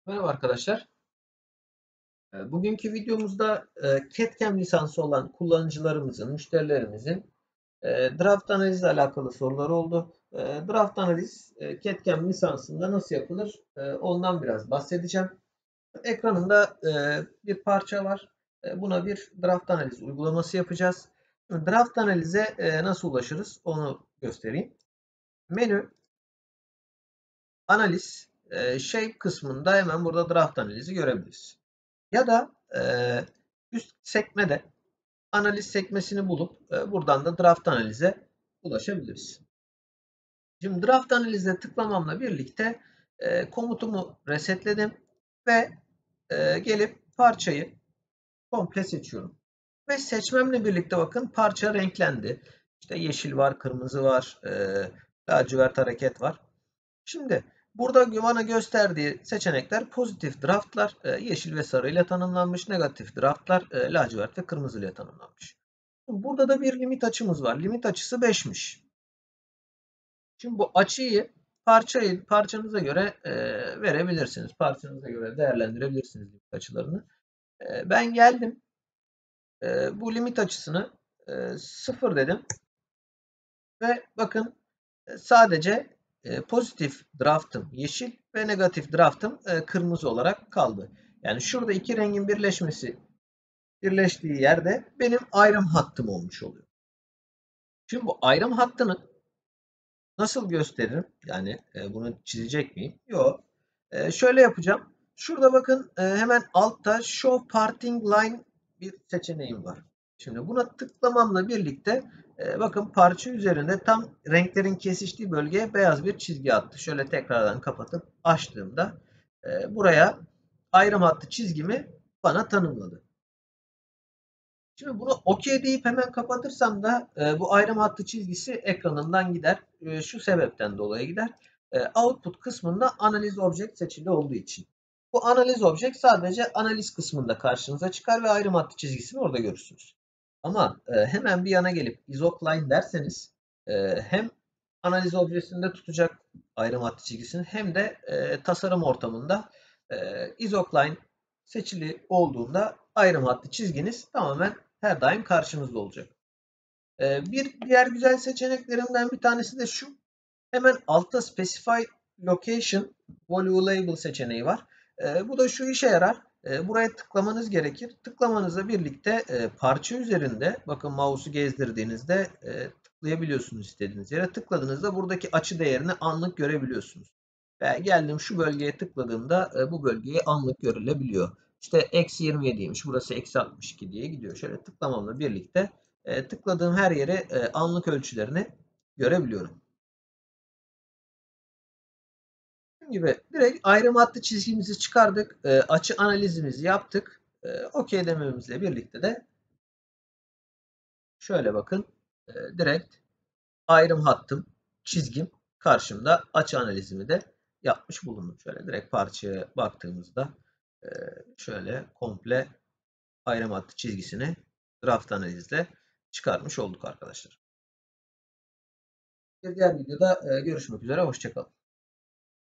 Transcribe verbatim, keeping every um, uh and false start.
Merhaba arkadaşlar. E, Bugünkü videomuzda e, CAD/C A M lisansı olan kullanıcılarımızın, müşterilerimizin e, draft analizle alakalı soruları oldu. E, Draft analiz e, CAD/C A M lisansında nasıl yapılır? E, Ondan biraz bahsedeceğim. Ekranımda e, bir parça var. E, Buna bir draft analiz uygulaması yapacağız. Şimdi draft analize e, nasıl ulaşırız? Onu göstereyim. Menü, analiz, e, shape kısmında hemen burada draft analizi görebiliriz. Ya da e, üst sekmede analiz sekmesini bulup e, buradan da draft analize ulaşabiliriz. Şimdi draft analize tıklamamla birlikte e, komutumu resetledim ve e, gelip parçayı komple seçiyorum. Ve seçmemle birlikte bakın parça renklendi. İşte yeşil var, kırmızı var, e, lacivert hareket var. Şimdi burada bana gösterdiği seçenekler pozitif draftlar e, yeşil ve sarı ile tanımlanmış, negatif draftlar e, lacivert ve kırmızı ile tanımlanmış. Burada da bir limit açımız var. Limit açısı beşmiş. Şimdi bu açıyı parçayı parçanıza göre e, verebilirsiniz. Parçanıza göre değerlendirebilirsiniz limit açılarını. E, ben geldim. E, bu limit açısını e, sıfır dedim ve bakın e, sadece e, pozitif draftım yeşil ve negatif draftım e, kırmızı olarak kaldı. Yani şurada iki rengin birleşmesi birleştiği yerde benim ayrım hattım olmuş oluyor. Şimdi bu ayrım hattını nasıl gösteririm? Yani e, bunu çizecek miyim? Yok. E, şöyle yapacağım. Şurada bakın e, hemen altta Show Parting Line bir seçeneğim var. Şimdi buna tıklamamla birlikte e, bakın parça üzerinde tam renklerin kesiştiği bölgeye beyaz bir çizgi attı. Şöyle tekrardan kapatıp açtığımda e, buraya ayrım hattı çizgimi bana tanımladı. Şimdi bunu OK deyip hemen kapatırsam da e, bu ayrım hattı çizgisi ekranından gider. E, şu sebepten dolayı gider. E, output kısmında analiz object seçili olduğu için. Bu analiz object sadece analiz kısmında karşınıza çıkar ve ayrım hattı çizgisini orada görürsünüz. Ama e, hemen bir yana gelip isocline derseniz e, hem analiz objesinde tutacak ayrım hattı çizgisini hem de e, tasarım ortamında e, isocline seçili olduğunda ayrım hattı çizginiz tamamen her daim karşınızda olacak. Ee, bir diğer güzel seçeneklerimden bir tanesi de şu. Hemen altta Specify Location Value Label seçeneği var. Ee, bu da şu işe yarar. Ee, buraya tıklamanız gerekir. Tıklamanızla birlikte e, parça üzerinde bakın mouse'u gezdirdiğinizde e, tıklayabiliyorsunuz istediğiniz yere. Tıkladığınızda buradaki açı değerini anlık görebiliyorsunuz. Ve geldim şu bölgeye tıkladığımda e, bu bölgeyi anlık görülebiliyor. İşte eksi yirmi yediymiş, burası eksi altmış iki diye gidiyor. Şöyle tıklamamla birlikte e, tıkladığım her yere e, anlık ölçülerini görebiliyorum. Dediğim gibi direkt ayrım hattı çizgimizi çıkardık. E, açı analizimizi yaptık. E, OK dememizle birlikte de şöyle bakın. E, direkt ayrım hattım, çizgim karşımda açı analizimi de yapmış bulundum. Şöyle direkt parçaya baktığımızda e, şöyle komple ayrım hattı çizgisini draft analizle çıkarmış olduk arkadaşlar. Bir diğer videoda e, görüşmek üzere. Hoşçakalın.